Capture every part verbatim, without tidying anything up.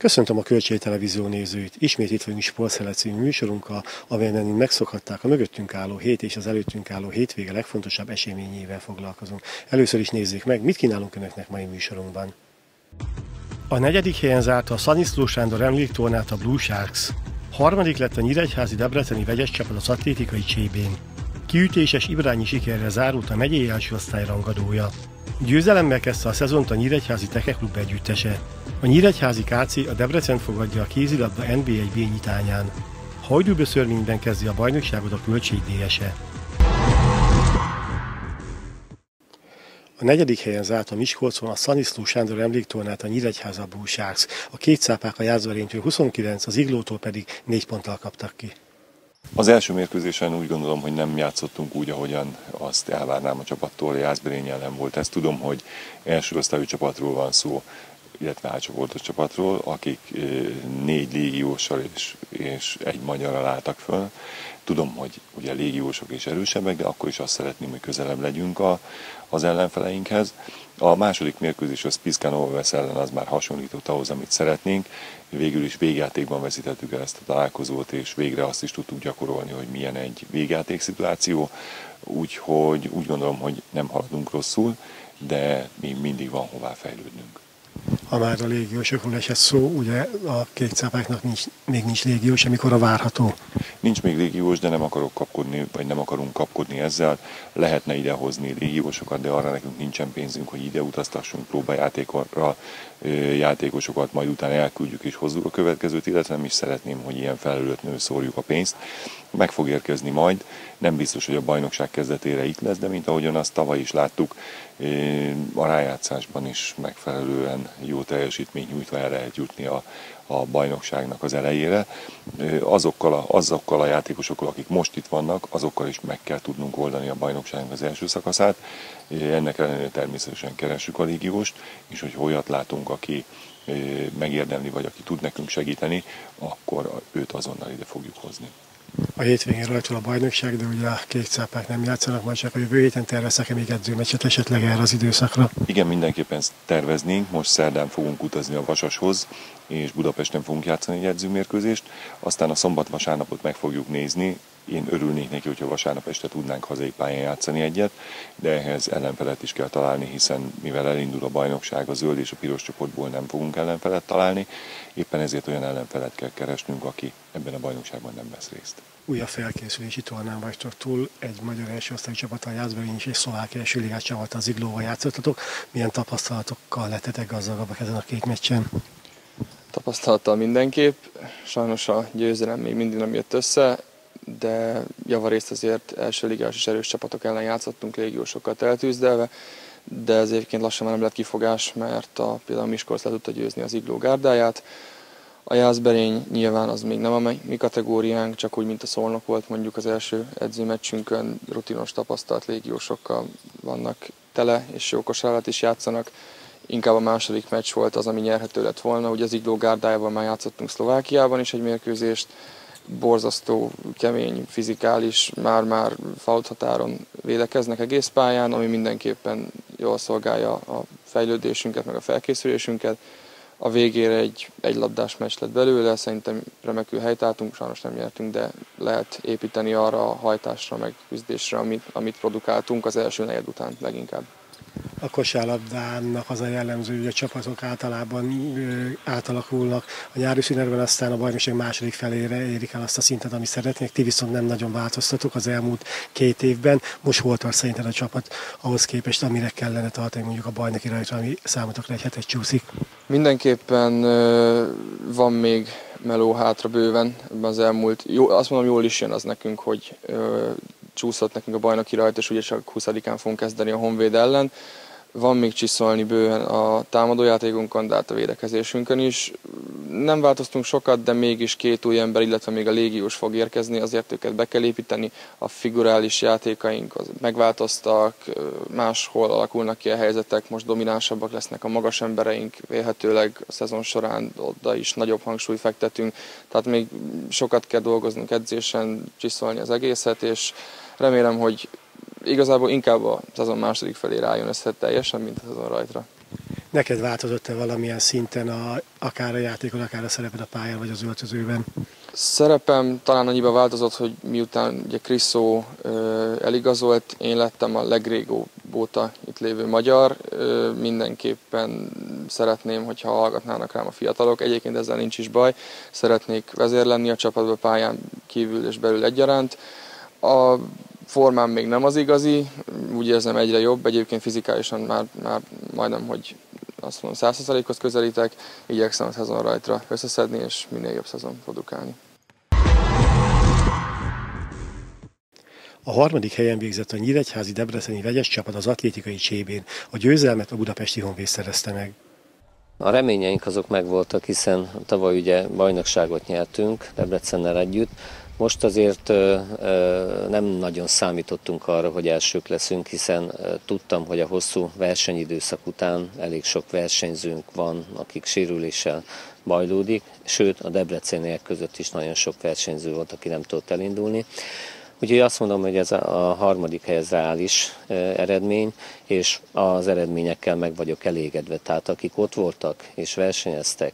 Köszöntöm a Kölcsei Televízió nézőit. Ismét itt vagyunk Sportszellem című műsorunkkal, amelyen megszokhatták a mögöttünk álló hét és az előttünk álló hétvége legfontosabb eseményével foglalkozunk. Először is nézzék meg, mit kínálunk Önöknek mai műsorunkban. A negyedik helyen zárta a Szaniszló Sándor emléktornát a Blue Sharks. Harmadik lett a nyíregyházi debreceni vegyes csapat az atlétikai csébén. Kiütéses ibrányi sikerrel zárult a megyei első osztály rangadója. Győzelemmel kezdte a szezont a nyíregyházi Tekeklub együttese. A nyíregyházi ká cé a Debrecen fogadja a kézilabda en bé egy bé nyitányán. Hajdúböszörményben kezdi a bajnokságot a Kölcsei dé es e. A negyedik helyen zárt a Miskolcon a Szaniszló Sándor emléktornát a Nyíregyháza Blue Sharks. A két cápák a Jászberénytől huszonkilenc, az Iglótól pedig négy ponttal kaptak ki. Az első mérkőzésen úgy gondolom, hogy nem játszottunk úgy, ahogyan azt elvárnám a csapattól, a Jászberény ellen volt. Ezt tudom, hogy első osztályú csapatról van szó, illetve átcsoportos csapatról, akik négy légióssal és, és egy magyarral álltak föl. Tudom, hogy ugye légiósok is erősebbek, de akkor is azt szeretném, hogy közelebb legyünk a, az ellenfeleinkhez. A második mérkőzés az Piszkán Overvesz ellen az már hasonlított ahhoz, amit szeretnénk. Végül is végjátékban veszítettük el ezt a találkozót, és végre azt is tudtuk gyakorolni, hogy milyen egy végjáték szituáció. Úgyhogy úgy gondolom, hogy nem haladunk rosszul, de még mindig van hová fejlődnünk. Ha már a légiósokról esett szó, ugye a kék cápáknak nincs, még nincs légiós, amikor a várható? Nincs még légiós, de nem akarok kapkodni, vagy nem akarunk kapkodni ezzel. Lehetne idehozni légiósokat, de arra nekünk nincsen pénzünk, hogy ide utaztassunk próbajátékra játékosokat, majd utána elküldjük és hozzuk a következőt, illetve nem is szeretném, hogy ilyen felelőtlenül szórjuk a pénzt. Meg fog érkezni majd, nem biztos, hogy a bajnokság kezdetére itt lesz, de mint ahogyan azt tavaly is láttuk, a rájátszásban is megfelelően jó teljesítményt nyújtva el lehet jutni a, a bajnokságnak az elejére. Azokkal a, azokkal a játékosokkal, akik most itt vannak, azokkal is meg kell tudnunk oldani a bajnokságnak az első szakaszát. Ennek ellenére természetesen keressük a légióst, és hogy olyat látunk, aki megérdemli, vagy aki tud nekünk segíteni, akkor őt azonnal ide fogjuk hozni. A hétvégén rajtul a bajnokság, de ugye a kék cápák nem játszanak, majd csak a jövő héten terveznek-e még edzőmeccset esetleg erre az időszakra? Igen, mindenképpen terveznénk. Most szerdán fogunk utazni a Vasashoz, és Budapesten fogunk játszani egy edzőmérkőzést. Aztán a szombat-vasárnapot meg fogjuk nézni. Én örülnék neki, hogyha vasárnap este tudnánk hazai pályán játszani egyet, de ehhez ellenfelet is kell találni, hiszen mivel elindul a bajnokság, a zöld és a piros csoportból nem fogunk ellenfelet találni, éppen ezért olyan ellenfelet kell keresnünk, aki ebben a bajnokságban nem vesz részt. Újabb felkészülési tornán vagytok túl, egy magyar első osztályú csapattal Jászberény és egy szlovák első ligás csapattal az Iglóval játszottatok. Milyen tapasztalatokkal lettetek gazdagabbak ezen a két meccsen? Tapasztalattal mindenképp, sajnos a győzelem még mindig nem jött össze, de javarészt azért első ligás és erős csapatok ellen játszottunk légiósokkal eltűzdelve, de ez egyébként lassan már nem lett kifogás, mert a, például Miskolc le tudta győzni az Igló gárdáját. A Jászberény nyilván az még nem a mi kategóriánk, csak úgy, mint a Szolnok volt mondjuk az első edzőmeccsünkön, rutinos tapasztalt légiósokkal vannak tele, és jó kosárlabdát is játszanak. Inkább a második meccs volt az, ami nyerhető lett volna. Ugye az Igló gárdájával már játszottunk Szlovákiában is egy mérkőzést, borzasztó, kemény, fizikális, már-már fault határon védekeznek egész pályán, ami mindenképpen jól szolgálja a fejlődésünket, meg a felkészülésünket. A végére egy egylabdás meccs lett belőle, szerintem remekül helytáltunk, sajnos nem nyertünk, de lehet építeni arra a hajtásra, meg küzdésre, amit, amit produkáltunk az első negyed után leginkább. A kosárlabdának az a jellemző, hogy a csapatok általában ö, átalakulnak. A nyári szünetben aztán a bajnokság második felére érik el azt a szintet, amit szeretnék. Ti viszont nem nagyon változtatok az elmúlt két évben. Most hol tart szerinted a csapat ahhoz képest, amire kellene tartani mondjuk a bajnoki rajtra, ami számotokra egy hetet csúszik? Mindenképpen ö, van még meló hátra bőven ebben az elmúlt. Jó, azt mondom, jól is jön az nekünk, hogy ö, csúszott nekünk a bajnoki rajt, és ugye csak huszadikán fogunk kezdeni a Honvéd ellen. Van még csiszolni bőven a támadójátékunkon, de hát a védekezésünkön is. Nem változtunk sokat, de mégis két új ember, illetve még a légiós fog érkezni, azért őket be kell építeni. A figurális játékaink az megváltoztak, máshol alakulnak ki a helyzetek, most dominánsabbak lesznek a magas embereink, vélhetőleg a szezon során oda is nagyobb hangsúlyt fektetünk. Tehát még sokat kell dolgoznunk edzésen, csiszolni az egészet, és remélem, hogy igazából inkább a szezon második felé rájön össze teljesen, mint a szezon rajtra. Neked változott-e valamilyen szinten a, akár a játékon, akár a szereped a pályán vagy az öltözőben? Szerepem talán annyiban változott, hogy miután ugye Kriszó eligazolt, én lettem a legrégóbb óta itt lévő magyar. Ö, mindenképpen szeretném, hogyha hallgatnának rám a fiatalok. Egyébként ezzel nincs is baj. Szeretnék vezér lenni a csapatban, pályán kívül és belül egyaránt. A formám még nem az igazi, úgy érzem egyre jobb. Egyébként fizikálisan már, már majdnem, hogy azt mondom, száz százalékhoz közelítek. Igyekszem a szezon rajtra összeszedni és minél jobb szezon produkálni. A harmadik helyen végzett a nyíregyházi debreceni vegyes csapat az atlétikai csébén. A győzelmet a budapesti Honvéd szerezte meg. A reményeink azok megvoltak, hiszen tavaly ugye bajnokságot nyertünk Debrecennel együtt. Most azért ö, ö, nem nagyon számítottunk arra, hogy elsők leszünk, hiszen ö, tudtam, hogy a hosszú versenyidőszak után elég sok versenyzőnk van, akik sérüléssel bajlódik, sőt a debreceniek között is nagyon sok versenyző volt, aki nem tudott elindulni. Úgyhogy azt mondom, hogy ez a harmadik hely ez reális eredmény, és az eredményekkel meg vagyok elégedve. Tehát akik ott voltak és versenyeztek,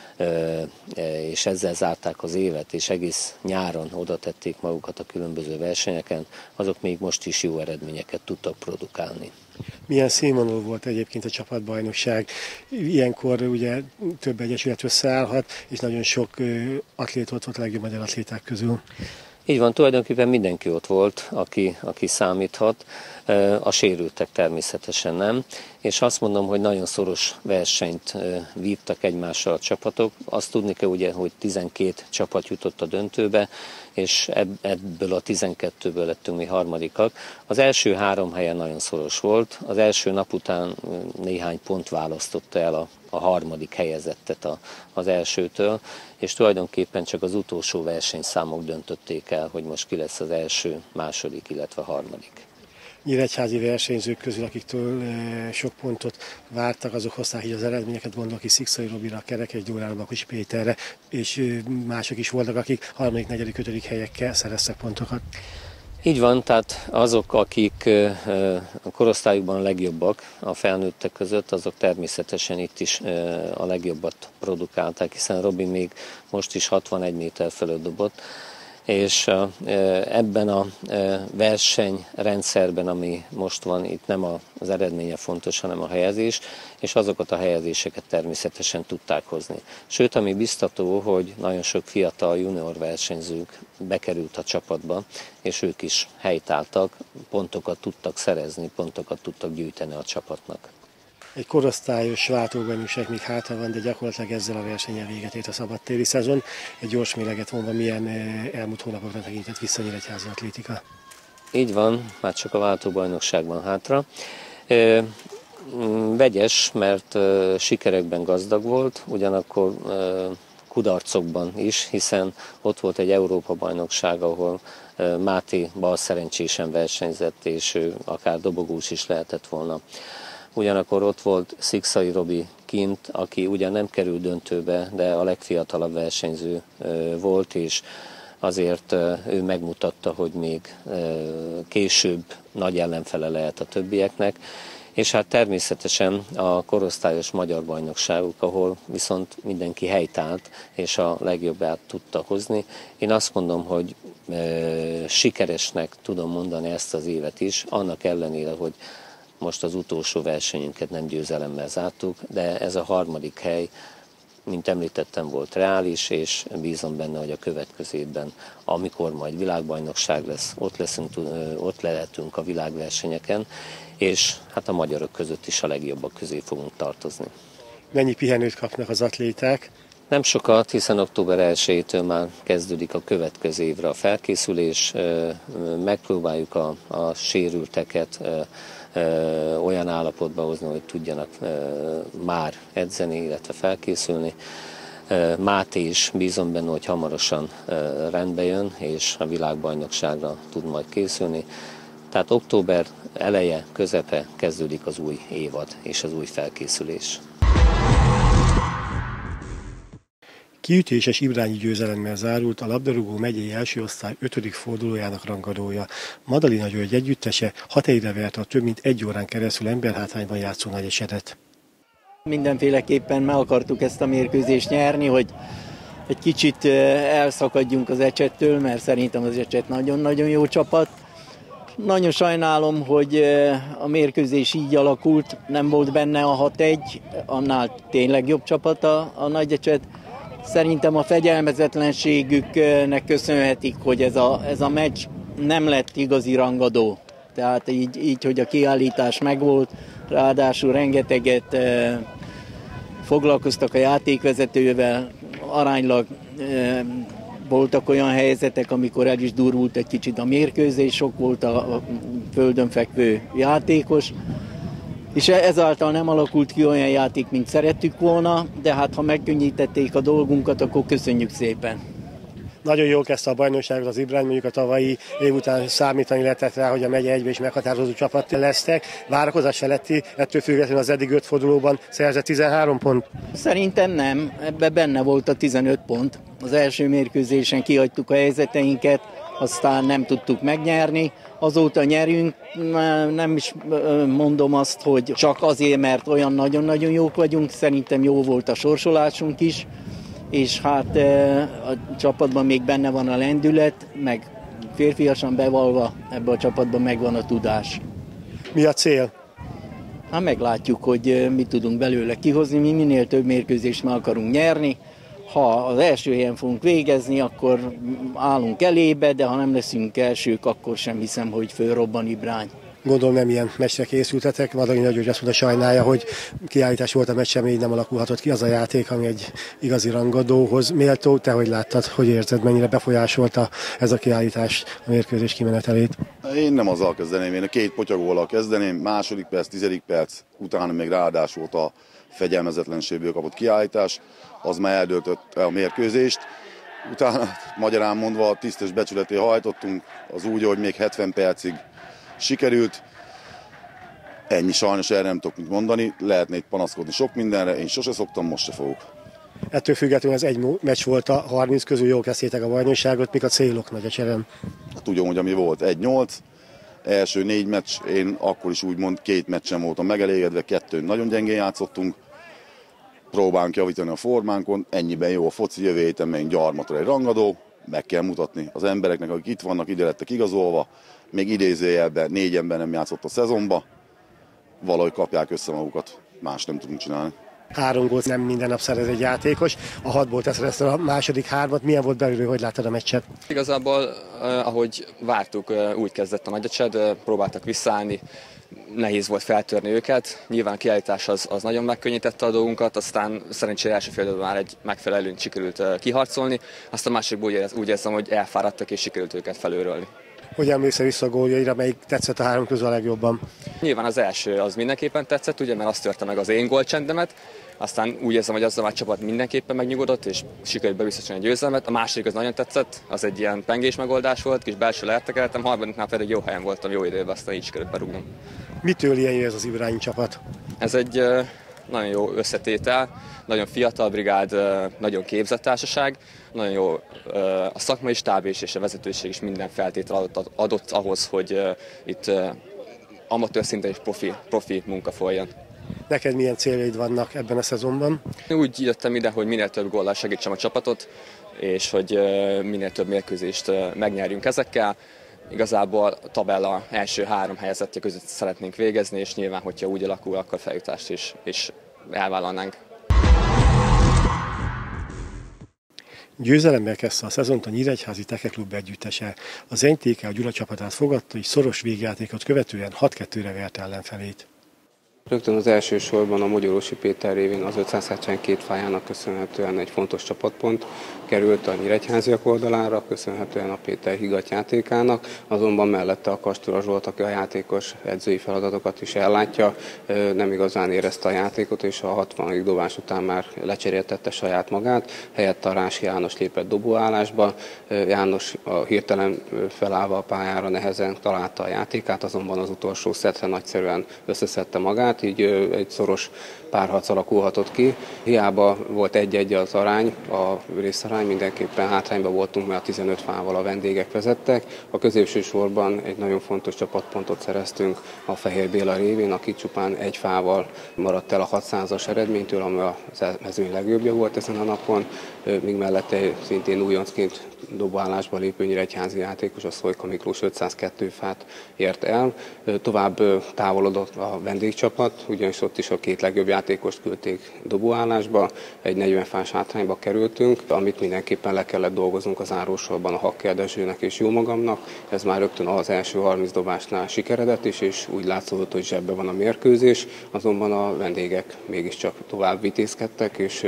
és ezzel zárták az évet, és egész nyáron oda tették magukat a különböző versenyeken, azok még most is jó eredményeket tudtak produkálni. Milyen színvonalú volt egyébként a csapatbajnokság? Ilyenkor ugye több egyesület összeállhat, és nagyon sok atlét ott volt a legjobb magyar atléták közül. Így van, tulajdonképpen mindenki ott volt, aki, aki számíthat, a sérültek természetesen nem, és azt mondom, hogy nagyon szoros versenyt vívtak egymással a csapatok. Azt tudni kell ugye, hogy tizenkét csapat jutott a döntőbe, és ebből a tizenkettőből lettünk mi harmadikak. Az első három helyen nagyon szoros volt, az első nap után néhány pont választotta el a, a harmadik helyezettet a, az elsőtől, és tulajdonképpen csak az utolsó versenyszámok döntötték el, hogy most ki lesz az első, második, illetve harmadik. Nyíregyházi versenyzők közül, akiktől sok pontot vártak, azok hozták így az eredményeket, gondolok ki Szikszai Robira, Kerekes Gyórára, Bakosi Péterre, és mások is voltak, akik harmadik, negyedik, ötödik helyekkel szereztek pontokat. Így van, tehát azok, akik a korosztályukban a legjobbak a felnőttek között, azok természetesen itt is a legjobbat produkálták, hiszen Robi még most is hatvanegy méter fölött dobott, és ebben a versenyrendszerben, ami most van, itt nem az eredménye fontos, hanem a helyezés, és azokat a helyezéseket természetesen tudták hozni. Sőt, ami biztató, hogy nagyon sok fiatal junior versenyzők bekerült a csapatba, és ők is helytálltak, pontokat tudtak szerezni, pontokat tudtak gyűjteni a csapatnak. Egy korosztályos váltóbajnokság még hátra van, de gyakorlatilag ezzel a versennyel véget ért a szabadtéri szezon. Egy gyors méleget vonva, milyen elmúlt hónapokra tekintett vissza Nyíregyházi atlétika? Így van, már csak a váltóbajnokságban hátra. Vegyes, mert sikerekben gazdag volt, ugyanakkor kudarcokban is, hiszen ott volt egy Európa-bajnokság, ahol Máté bal szerencsésen versenyzett, és ő akár dobogós is lehetett volna. Ugyanakkor ott volt Szikszai Robi kint, aki ugyan nem került döntőbe, de a legfiatalabb versenyző volt, és azért ő megmutatta, hogy még később nagy ellenfele lehet a többieknek. És hát természetesen a korosztályos magyar bajnokságok, ahol viszont mindenki helytált, és a legjobbát tudta hozni. Én azt mondom, hogy sikeresnek tudom mondani ezt az évet is, annak ellenére, hogy most az utolsó versenyünket nem győzelemmel zártuk, de ez a harmadik hely, mint említettem, volt reális, és bízom benne, hogy a következő évben, amikor majd világbajnokság lesz, ott, leszünk, ott lehetünk a világversenyeken, és hát a magyarok között is a legjobbak közé fogunk tartozni. Mennyi pihenőt kapnak az atléták? Nem sokat, hiszen október elsejétől már kezdődik a következő évre a felkészülés, megpróbáljuk a, a sérülteket olyan állapotba hozni, hogy tudjanak már edzeni, illetve felkészülni. Máté is bízom benne, hogy hamarosan rendbe jön, és a világbajnokságra tud majd készülni. Tehát október eleje, közepe kezdődik az új évad és az új felkészülés. Kiütéses ibrányi győzelemmel zárult a labdarúgó megyei első osztály ötödik fordulójának rangadója. Madalina György együttese hat helyre verte a több mint egy órán keresztül emberhátrányban játszó Nagyesedet. Mindenféleképpen meg akartuk ezt a mérkőzést nyerni, hogy egy kicsit elszakadjunk az Ecsettől, mert szerintem az Ecset nagyon-nagyon jó csapat. Nagyon sajnálom, hogy a mérkőzés így alakult, nem volt benne a hat egy, annál tényleg jobb csapat a, a Nagy Ecset. Szerintem a fegyelmezetlenségüknek köszönhetik, hogy ez a, ez a meccs nem lett igazi rangadó. Tehát így, így, hogy a kiállítás megvolt, ráadásul rengeteget eh, foglalkoztak a játékvezetővel, aránylag eh, voltak olyan helyzetek, amikor el is durvult egy kicsit a mérkőzés, sok volt a, a földön fekvő játékos, és ezáltal nem alakult ki olyan játék, mint szerettük volna, de hát ha megkönnyítették a dolgunkat, akkor köszönjük szépen. Nagyon jól kezdte a bajnokságot az Ibrány, mondjuk a tavalyi év után számítani lehetett rá, hogy a megye egybe is meghatározó csapat lesznek. Várakozás feletti, ettől függetlenül az eddig öt fordulóban szerzett tizenhárom pont. Szerintem nem, ebben benne volt a tizenöt pont. Az első mérkőzésen kihagytuk a helyzeteinket, aztán nem tudtuk megnyerni. Azóta nyerünk, nem is mondom azt, hogy csak azért, mert olyan nagyon-nagyon jók vagyunk, szerintem jó volt a sorsolásunk is, és hát a csapatban még benne van a lendület, meg férfiasan bevalva ebbe a csapatban megvan a tudás. Mi a cél? Hát meglátjuk, hogy mit tudunk belőle kihozni, mi minél több mérkőzést meg akarunk nyerni. Ha az első helyen fogunk végezni, akkor állunk elébe, de ha nem leszünk elsők, akkor sem hiszem, hogy fölrobban Ibrány. Gondolom nem ilyen meccsre készültetek. Vadonyi Nagy György azt mondta, sajnálja, hogy kiállítás volt a meccs, sem így nem alakulhatott ki az a játék, ami egy igazi rangadóhoz méltó. Te hogy láttad, hogy érzed, mennyire befolyásolta ez a kiállítás a mérkőzés kimenetelét? Én nem azzal kezdeném, én a két potyagóval kezdeném, második perc, tizedik perc, utána még ráadásul volt a fegyelmezetlenségből kapott kiállítás, az már eldöntött a mérkőzést. Utána magyarán mondva tisztes becsületé hajtottunk, az úgy, hogy még hetven percig sikerült. Ennyi, sajnos erre nem tudok mit mondani, lehetne itt panaszkodni sok mindenre, én sose szoktam, most se fogok. Ettől függetlenül ez egy meccs volt a harminc közül, jól kezdtétek a bajnokságot, mik a célok Nagy Ecseren? Hát úgy, hogy ami volt, egy nyolc, első négy meccs, én akkor is úgymond két meccsen voltam megelégedve, kettőn nagyon gyengén játszottunk, próbálunk javítani a formánkon, ennyiben jó a foci, jövő héten meg gyarmatra egy rangadó, meg kell mutatni az embereknek, akik itt vannak, ide lettek igazolva, még idézőjelben négy ember nem játszott a szezonba, valahogy kapják össze magukat, más nem tudunk csinálni. Három gólt nem minden nap szerez egy játékos, a hatból teszed ezt a második hármat, milyen volt belülről, hogy láttad a meccset? Igazából, eh, ahogy vártuk, eh, úgy kezdett a Nagy Ecset, eh, próbáltak visszaállni, nehéz volt feltörni őket, nyilván a kiállítás az, az nagyon megkönnyítette a dolgunkat, aztán szerencsére első fél időben már egy megfelelően sikerült eh, kiharcolni, aztán a másikból úgy, úgy érzem, hogy elfáradtak és sikerült őket felőrölni. Hogy emlékszel vissza a góljaira, melyik tetszett a három közül a legjobban? Nyilván az első az mindenképpen tetszett, ugye, mert azt törte meg az én gólcsendemet, aztán úgy érzem, hogy azzal a csapat mindenképpen megnyugodott, és sikerült bebiztosítani a győzelmet. A második az nagyon tetszett, az egy ilyen pengés megoldás volt, kis belső leértekeltem, harmadiknál pedig jó helyen voltam, jó időben, aztán így sikerült berúgnom. Mitől ilyen jó ez az Ibrány csapat? Ez egy nagyon jó összetétel, nagyon fiatal brigád, nagyon képzett társaság, nagyon jó a szakmai stáb is, és a vezetőség is minden feltétel adott, adott ahhoz, hogy itt amatőr szinten és profi, profi munka folyjon. Neked milyen céljaid vannak ebben a szezonban? Úgy jöttem ide, hogy minél több góllal segítsem a csapatot, és hogy minél több mérkőzést megnyerjünk ezekkel. Igazából a tabella első három helyezettje között szeretnénk végezni, és nyilván, hogyha úgy alakul, akkor feljutást is, is elvállalnánk. Győzelemmel kezdte a szezont a Nyíregyházi Teke Klub együttese. Az en té ká a Gyula csapatát fogadta, és szoros végjátékot követően hat kettőre vert ellenfelét. Rögtön az első sorban a Mogyorósi Péter révén az ötszázhetvenkét fájának köszönhetően egy fontos csapatpont került a nyíregyháziak oldalára, köszönhetően a Péter higgadt játékának, azonban mellette a Kastura Zsolt, aki a játékos edzői feladatokat is ellátja, nem igazán érezte a játékot, és a hatvanadik dobás után már lecseréltette saját magát, helyette a Rási János lépett dobóállásba. János a hirtelen felállva a pályára nehezen találta a játékát, azonban az utolsó szetre nagyszerűen összeszedte magát, tehát így egy szoros párharc alakulhatott ki. Hiába volt egy-egy az arány, a részarány, mindenképpen hátrányban voltunk, mert a tizenöt fával a vendégek vezettek. A középső sorban egy nagyon fontos csapatpontot szereztünk a Fehér Béla révén, aki csupán egy fával maradt el a hatszázas eredménytől, ami a mezőny legjobbja volt ezen a napon, míg mellette szintén újoncként dobálásba lépő nyíregyházi játékos, a Szojka Miklós ötszázkettő fát ért el. Tovább távolodott a vendégcsapat, ugyanis ott is a két legjobb játékost küldték dobóállásba, egy negyven fás hátrányba kerültünk, amit mindenképpen le kellett dolgoznunk az zárósorban a Hakker Dezsőnek és jó magamnak. Ez már rögtön az első harminc dobásnál sikeredett is, és úgy látszódott, hogy zsebbe van a mérkőzés, azonban a vendégek mégiscsak tovább vitézkedtek, és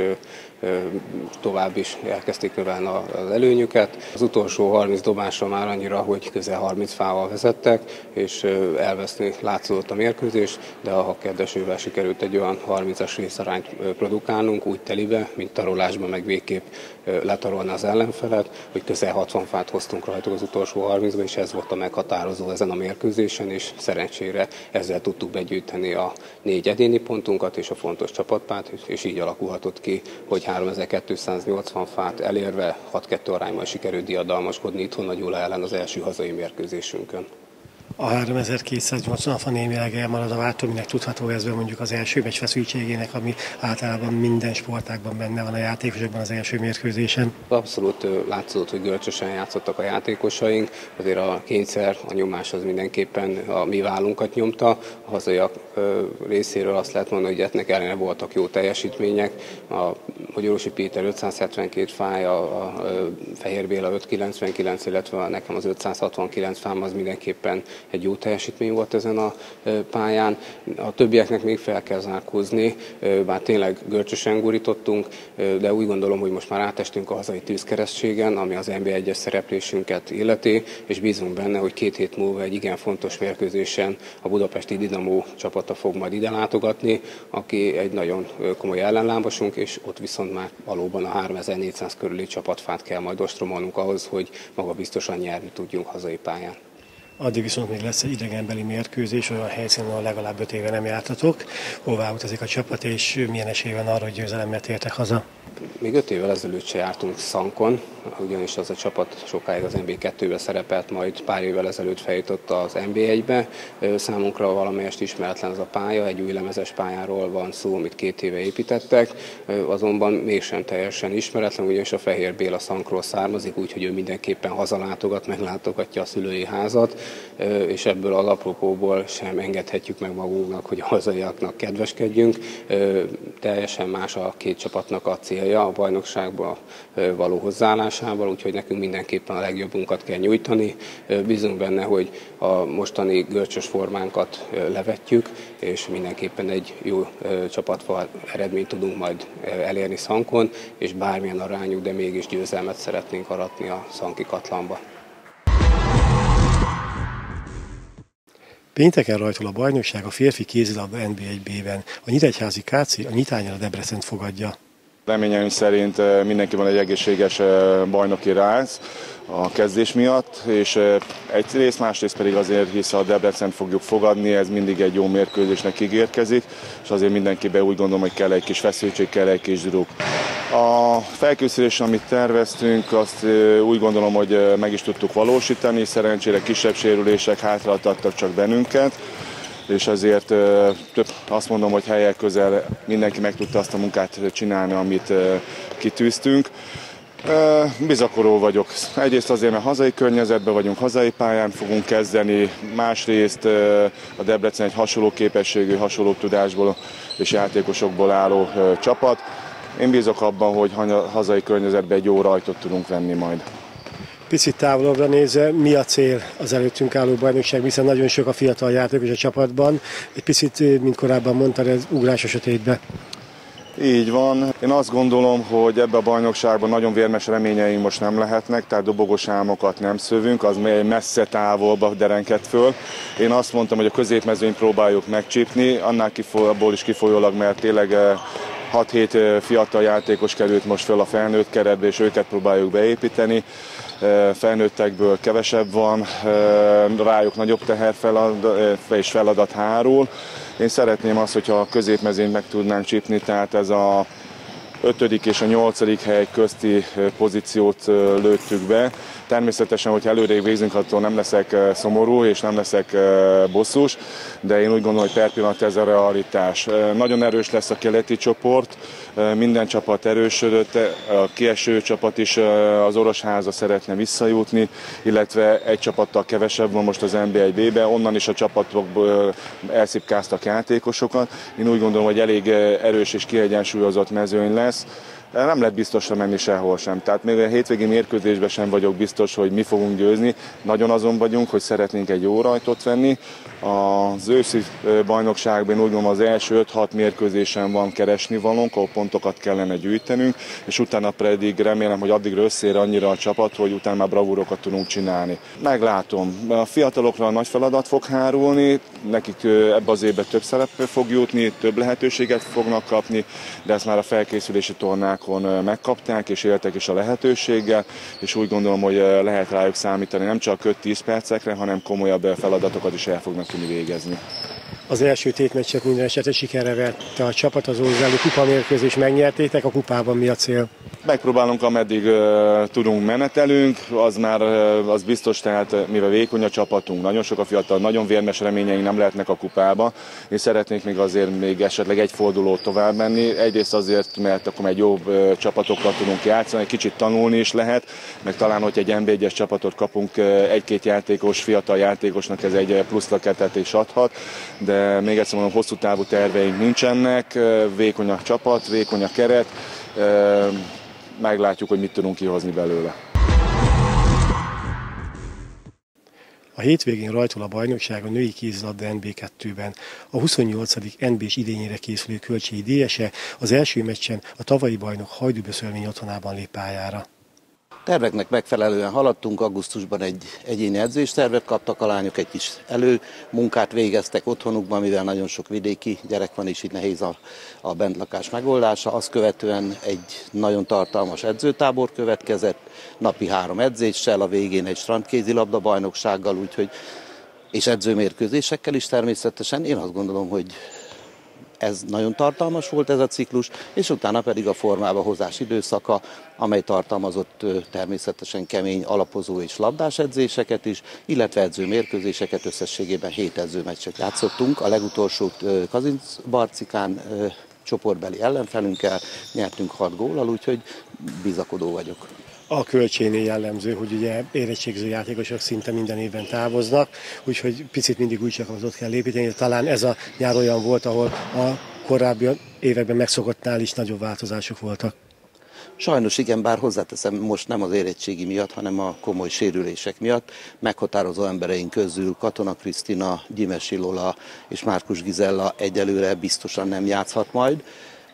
tovább is elkezdték növelni az előnyüket. Az utolsó harminc dobásra már annyira, hogy közel harminc fával vezettek, és elveszni látszódott a mérkőzés, de a Hakker Dezsővel sikerült egy olyan harmincas részarányt produkálnunk, úgy telibe, mint tarolásban, meg végképp letarolni az ellenfelet, hogy közel hatvan fát hoztunk rajtuk az utolsó harmincban, és ez volt a meghatározó ezen a mérkőzésen, és szerencsére ezzel tudtuk begyűjteni a négy egyéni pontunkat és a fontos csapatpát, és így alakulhatott ki, hogy háromezer-kétszáznyolcvan fát elérve hat kettő arányban sikerült diadalmaskodni itthon a Gyula ellen az első hazai mérkőzésünkön. A háromezer-kétszáznyolcvan fa némileg elmarad a váltó, minek tudható ez be mondjuk az első meccs feszültségének, ami általában minden sportágban benne van a játékosokban az első mérkőzésen. Abszolút látszódott, hogy görcsösen játszottak a játékosaink, azért a kényszer, a nyomás az mindenképpen a mi vállunkat nyomta. A hazaiak részéről azt lehet mondani, hogy ennek ellene voltak jó teljesítmények. A Magyarósi Péter ötszázhetvenkét fája, a Fehér Béla ötszázkilencvenkilenc, illetve nekem az ötszázhatvankilenc fám az mindenképpen egy jó teljesítmény volt ezen a pályán. A többieknek még fel kell zárkózni, bár tényleg görcsösen gurítottunk, de úgy gondolom, hogy most már átestünk a hazai tűzkeresztségen, ami az en bé egyes szereplésünket illeti, és bízunk benne, hogy két hét múlva egy igen fontos mérkőzésen a budapesti Dinamo csapata fog majd ide látogatni, aki egy nagyon komoly ellenlábasunk, és ott viszont már valóban a háromezer-négyszáz körüli csapatfát kell majd ostromolnunk ahhoz, hogy magabiztosan nyerni tudjunk hazai pályán. Addig viszont még lesz egy idegenbeli mérkőzés, olyan helyszínen, ahol legalább öt éve nem jártatok. Hová utazik a csapat, és milyen esély van arra, hogy győzelemmel tértek haza? Még öt évvel ezelőtt se jártunk Szankon, ugyanis az a csapat sokáig az en bé kettőbe szerepelt, majd pár évvel ezelőtt feljutott az en bé egybe. Számunkra valamelyest ismeretlen az a pálya, egy új lemezes pályáról van szó, amit két éve építettek, azonban mégsem teljesen ismeretlen, ugyanis a Fehér Béla Szankról származik, úgyhogy ő mindenképpen hazalátogat, meglátogatja a szülői házat, és ebből az apropóból sem engedhetjük meg magunknak, hogy a hazaiaknak kedveskedjünk. Teljesen más a két csapatnak a célja a bajnokságba való hozzáállásával, úgyhogy nekünk mindenképpen a legjobbunkat kell nyújtani. Bízunk benne, hogy a mostani görcsös formánkat levetjük, és mindenképpen egy jó csapatfa eredményt tudunk majd elérni Szankon, és bármilyen arányú, de mégis győzelmet szeretnénk aratni a szanki Katlanba. Pénteken rajtol a bajnokság a férfi kézilabda en bé egy bé-ben. A nyíregyházi ká cé a Nyitányán a Debrecent fogadja. Reményeim szerint mindenki van egy egészséges bajnoki ráz a kezdés miatt, és egyrészt, másrészt pedig azért, hisz a Debrecent fogjuk fogadni, ez mindig egy jó mérkőzésnek ígérkezik, és azért mindenkiben úgy gondolom, hogy kell egy kis feszültség, kell egy kis druk. A felkészülés, amit terveztünk, azt úgy gondolom, hogy meg is tudtuk valósítani, szerencsére kisebb sérülések hátráltattak csak bennünket, és ezért több, azt mondom, hogy helyek közel mindenki meg tudta azt a munkát csinálni, amit kitűztünk. Bizakodó vagyok. Egyrészt azért, mert hazai környezetben vagyunk, hazai pályán fogunk kezdeni, másrészt a Debrecen egy hasonló képességű, hasonló tudásból és játékosokból álló csapat. Én bízok abban, hogy hazai környezetben egy jó rajtot tudunk venni majd. Picit távolabbra nézve, mi a cél az előttünk álló bajnokság, hiszen nagyon sok a fiatal játékos a csapatban. Egy picit, mint korábban mondtad, ez ugrás a sötétbe. Így van. Én azt gondolom, hogy ebbe a bajnokságban nagyon vérmes reményeink most nem lehetnek, tehát dobogos álmokat nem szövünk, az messze távolba derenked föl. Én azt mondtam, hogy a középmezőnyt próbáljuk megcsípni, annál kifolyólag is kifolyólag, mert tényleg hat-hét fiatal játékos került most föl a felnőtt keretbe, és őket próbáljuk beépíteni. Felnőttekből kevesebb van, rájuk nagyobb teher és feladat hárul. Én szeretném azt, hogyha a középmezőnyt meg tudnánk csípni, tehát ez a ötödik és a nyolcadik hely közti pozíciót lőttük be. Természetesen, hogyha előrébb végzünk, attól nem leszek szomorú és nem leszek bosszús, de én úgy gondolom, hogy per pillanat ez a realitás. Nagyon erős lesz a keleti csoport, minden csapat erősödött, a kieső csapat is az Orosháza szeretne visszajutni, illetve egy csapattal kevesebb van most az en bé egy bé-ben, onnan is a csapatokból elszipkáztak játékosokat. Én úgy gondolom, hogy elég erős és kiegyensúlyozott mezőny lesz. Nem lehet biztosra menni sehol sem. Tehát még a hétvégi mérkőzésben sem vagyok biztos, hogy mi fogunk győzni. Nagyon azon vagyunk, hogy szeretnénk egy jó rajtot venni. Az őszi bajnokságban úgy gondolom az első öt-hat mérkőzésen van keresni valónk, ahol pontokat kellene gyűjtenünk, és utána pedig remélem, hogy addigra összér annyira a csapat, hogy utána már bravúrokat tudunk csinálni. Meglátom, a fiatalokra nagy feladat fog hárulni, nekik ebbe az évben több szerep fog jutni, több lehetőséget fognak kapni, de ezt már a felkészülési tornákon megkapták, és éltek is a lehetőséggel, és úgy gondolom, hogy lehet rájuk számítani nem csak öt-tíz percekre, hanem komolyabb feladatokat is el fognak tudni végezni. Az első tétmeccset minden esetre sikerre vette a csapat, az Ózsáli kupamérkőzést megnyertétek, a kupában mi a cél? Megpróbálunk, ameddig uh, tudunk menetelünk, az már uh, az biztos, tehát mivel vékony a csapatunk, nagyon sok a fiatal, nagyon vérmes reményeink nem lehetnek a kupába, és szeretnék még azért még esetleg egy fordulót tovább menni. Egyrészt azért, mert akkor egy jobb uh, csapatokkal tudunk játszani, egy kicsit tanulni is lehet, meg talán, hogy egy en bé egyes csapatot kapunk, uh, egy-két játékos, fiatal játékosnak ez egy plusz löketet is adhat, de még egyszer mondom, hosszú távú terveink nincsenek, uh, vékony a csapat, vékony a keret, uh, meglátjuk, hogy mit tudunk kihozni belőle. A hétvégén rajtol a bajnokság a női kézilabda en bé kettőben. A huszonnyolcadik en bé-s idényére készülő Kölcsei dé es-e az első meccsen a tavalyi bajnok Hajdúböszörmény otthonában lép pályára. Terveknek megfelelően haladtunk, augusztusban egy egyéni edzéstervet kaptak a lányok, egy kis előmunkát végeztek otthonukban, mivel nagyon sok vidéki gyerek van, és így nehéz a, a bentlakás megoldása. Azt követően egy nagyon tartalmas edzőtábor következett, napi három edzéssel, a végén egy strandkézilabda bajnoksággal, úgyhogy, és edzőmérkőzésekkel is természetesen. Én azt gondolom, hogy ez nagyon tartalmas volt ez a ciklus, és utána pedig a formába hozás időszaka, amely tartalmazott természetesen kemény alapozó és labdás edzéseket is, illetve edzőmérkőzéseket, összességében hét edzőmeccset játszottunk. A legutolsót Kazincbarcikán csoportbeli ellenfelünkkel nyertünk hat góllal, úgyhogy bizakodó vagyok. A Kölcsénél jellemző, hogy ugye érettségiző játékosok szinte minden évben távoznak, úgyhogy picit mindig új csapatot kell építeni. Talán ez a nyár olyan volt, ahol a korábbi években megszokottnál is nagyobb változások voltak. Sajnos igen, bár hozzáteszem, most nem az érettségi miatt, hanem a komoly sérülések miatt. Meghatározó embereink közül Katona Krisztina, Gyimesi Lola és Márkus Gizella egyelőre biztosan nem játszhat majd.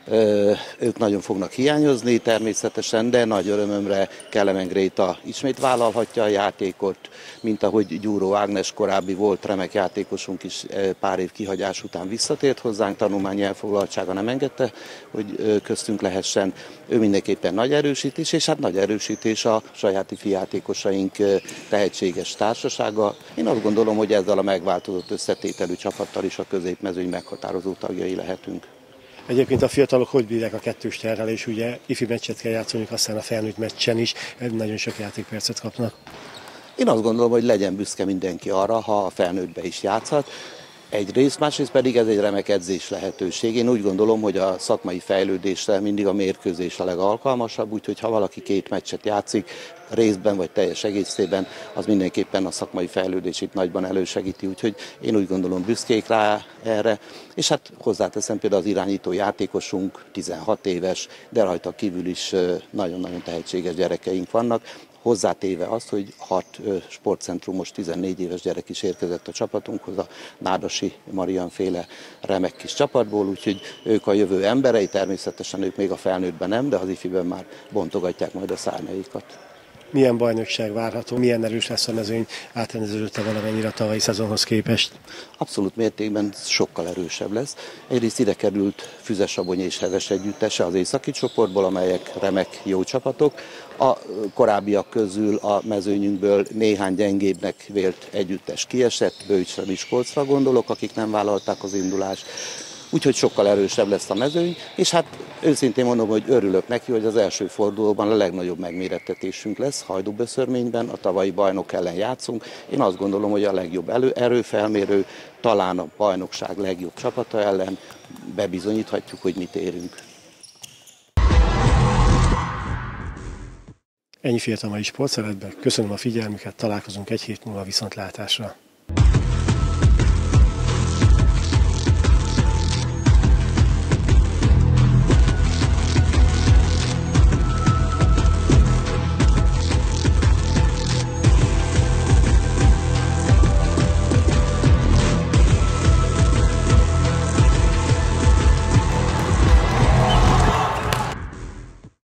Ők nagyon fognak hiányozni természetesen, de nagy örömömre Kelemen Gréta ismét vállalhatja a játékot, mint ahogy Gyúró Ágnes korábbi volt remek játékosunk is pár év kihagyás után visszatért hozzánk, tanulmányi elfoglaltsága nem engedte, hogy köztünk lehessen. Ő mindenképpen nagy erősítés, és hát nagy erősítés a sajáti fijátékosaink tehetséges társasága. Én azt gondolom, hogy ezzel a megváltozott összetételű csapattal is a középmezőny meghatározó tagjai lehetünk. Egyébként a fiatalok hogy bírják a kettős terhelés, ugye ifi meccset kell játszani, aztán a felnőtt meccsen is, nagyon sok játékpercet kapnak. Én azt gondolom, hogy legyen büszke mindenki arra, ha a felnőttbe is játszhat. Egyrészt, másrészt pedig ez egy remek edzés lehetőség. Én úgy gondolom, hogy a szakmai fejlődésre mindig a mérkőzés a legalkalmasabb, úgyhogy ha valaki két meccset játszik, részben vagy teljes egészében, az mindenképpen a szakmai fejlődését nagyban elősegíti, úgyhogy én úgy gondolom büszkék rá erre, és hát hozzáteszem például az irányító játékosunk tizenhat éves, de rajta kívül is nagyon-nagyon tehetséges gyerekeink vannak, hozzátéve azt, hogy hat sportcentrumos tizennégy éves gyerek is érkezett a csapatunkhoz, a Nádasi Marian féle remek kis csapatból, úgyhogy ők a jövő emberei, természetesen ők még a felnőttben nem, de az ifiben már bontogatják majd a szárnyaikat. Milyen bajnokság várható, milyen erős lesz a mezőny, átrendeződött-e valamennyire a tavalyi szezonhoz képest? Abszolút mértékben sokkal erősebb lesz. Egyrészt ide került Füzesabony és Heves együttese az északi csoportból, amelyek remek jó csapatok. A korábbiak közül a mezőnyünkből néhány gyengébbnek vélt együttes kiesett, Bőcsre, Miskolcra gondolok, akik nem vállalták az indulást. Úgyhogy sokkal erősebb lesz a mezőny, és hát őszintén mondom, hogy örülök neki, hogy az első fordulóban a legnagyobb megmérettetésünk lesz Hajdúböszörményben, a tavalyi bajnok ellen játszunk. Én azt gondolom, hogy a legjobb elő, erőfelmérő, talán a bajnokság legjobb csapata ellen bebizonyíthatjuk, hogy mit érünk. Ennyi fért a mai sportszeretben. Köszönöm a figyelmüket, találkozunk egy hét múlva, viszontlátásra.